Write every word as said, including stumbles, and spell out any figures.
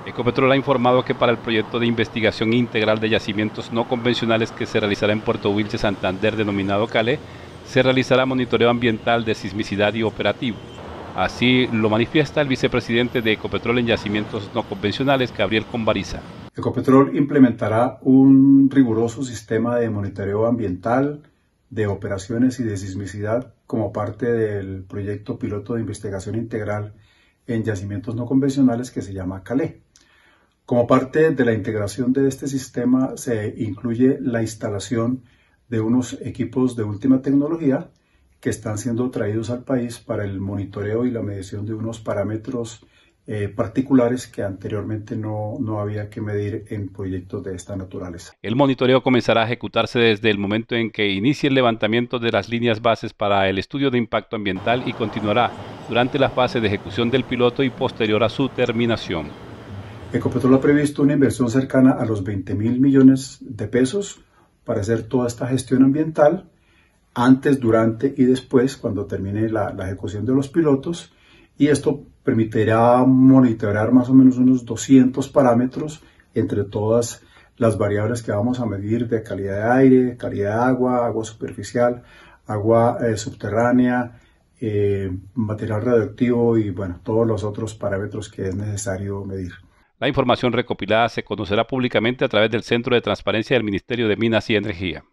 Ecopetrol ha informado que para el proyecto de investigación integral de yacimientos no convencionales que se realizará en Puerto Wilches, Santander, denominado CALE, se realizará monitoreo ambiental de sismicidad y operativo. Así lo manifiesta el vicepresidente de Ecopetrol en yacimientos no convencionales, Gabriel Conbariza. Ecopetrol implementará un riguroso sistema de monitoreo ambiental, de operaciones y de sismicidad como parte del proyecto piloto de investigación integral en yacimientos no convencionales que se llama CALE. Como parte de la integración de este sistema se incluye la instalación de unos equipos de última tecnología que están siendo traídos al país para el monitoreo y la medición de unos parámetros eh, particulares que anteriormente no, no había que medir en proyectos de esta naturaleza. El monitoreo comenzará a ejecutarse desde el momento en que inicie el levantamiento de las líneas bases para el estudio de impacto ambiental y continuará durante la fase de ejecución del piloto y posterior a su terminación. Ecopetrol ha previsto una inversión cercana a los veinte mil millones de pesos para hacer toda esta gestión ambiental antes, durante y después cuando termine la, la ejecución de los pilotos, y esto permitirá monitorear más o menos unos doscientos parámetros entre todas las variables que vamos a medir de calidad de aire, calidad de agua, agua superficial, agua eh, subterránea, eh, material radioactivo y bueno, todos los otros parámetros que es necesario medir. La información recopilada se conocerá públicamente a través del Centro de Transparencia del Ministerio de Minas y Energía.